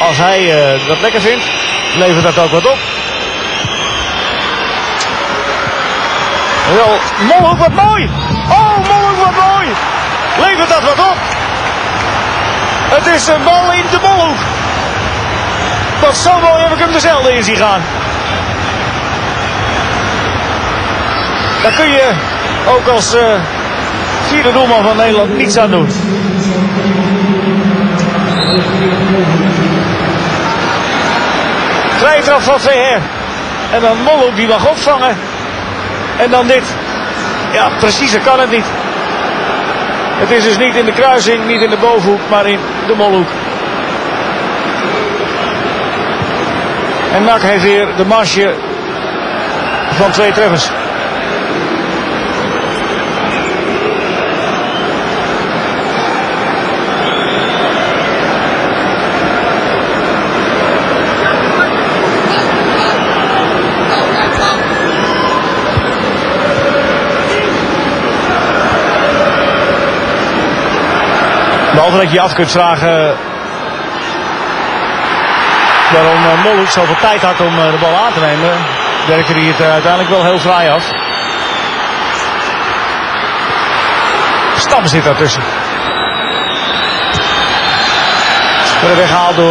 als hij dat lekker vindt, levert dat ook wat op. Wel, Molhoek wat mooi. Oh, Molhoek wat mooi. Levert dat wat op. Het is een bal in de Molhoek. Want zo mooi heb ik hem er zelden in zien gaan. Daar kun je ook als vierde doelman van Nederland niets aan doen. Vrije trap van Verheer. En dan Molhoek die mag opvangen. En dan dit. Ja, preciezer kan het niet. Het is dus niet in de kruising, niet in de bovenhoek, maar in de Molhoek. En NAC heeft weer de marge van 2 treffers. Behalve dat je je af kunt vragen waarom Molhoek zoveel tijd had om de bal aan te nemen, werkte hij het uiteindelijk wel heel fraai af. Stam zit daartussen. Worden weggehaald door